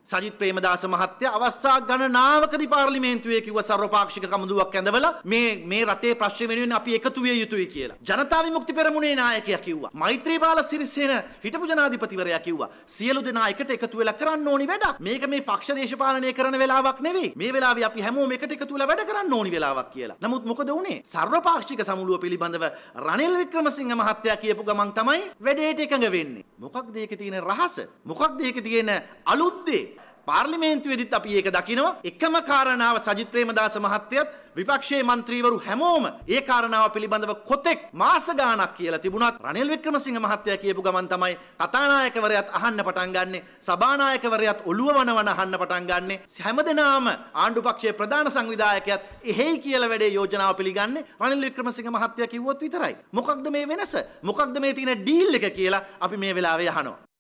සජිත් ප්‍රේමදාස මහත්තයා අවස්ථා ගණනාවකදී පාර්ලිමේන්තුවේ කිව්ව සර්වපාක්ෂික කමුදුවක් ඇඳවලා මේ රටේ ප්‍රශ්න වෙනුවෙන් අපි එකතු විය යුතුයි කියලා. ජනතා විමුක්ති පෙරමුණේ නායකයා කිව්වා. මෛත්‍රීපාල සිරිසේන හිටපු ජනාධිපතිවරයා කිව්වා. සියලු දෙනා එකට එකතු වෙලා කරන්න ඕනි වැඩක්. මේක මේ පක්ෂ දේශපාලනය කරන වෙලාවක් නෙවෙයි. මේ වෙලාවේ අපි හැමෝම එකට එකතු වෙලා වැඩ කරන්න ඕනි වෙලාවක් කියලා. නමුත් මොකද වුනේ? සර්වපාක්ෂික සමුළුව පිළිබඳව රනිල් වික්‍රමසිංහ මහත්තයා කියපු ගමන් තමයි වැඩේට එකඟ වෙන්නේ. මොකක්ද ඒකේ තියෙන රහස? මොකක්ද ඒකේ තියෙන අලුත් දේ? පාර්ලිමේන්තුවේදීත් අපි ඒක දකිනවා. එකම කාරණාව සජිත් ප්‍රේමදාස මහත්තයත් විපක්ෂයේ മന്ത്രിවරු හැමෝම ඒ කාරණාව පිළිබඳව කොතෙක් මාස ගාණක් කියලා තිබුණත් රනිල් වික්‍රමසිංහ මහත්තයා කියපු ගමන් තමයි කතානායකවරයාත් අහන්න පටන් ගන්නෙ, සභානායකවරයාත් ඔළුව වනවන අහන්න පටන් ගන්නෙ. හැමදෙනාම ආණ්ඩු පක්ෂයේ ප්‍රධාන සංවිධායකයාත් එහෙයි කියලා වැඩේ යෝජනාව පිළිගන්නේ රනිල් වික්‍රමසිංහ මහත්තයා කිව්වොත් විතරයි. මොකක්ද මේ වෙනස? මොකක්ද මේ තියෙන ඩීල් එක කියලා අපි මේ වෙලාවේ අහනවා.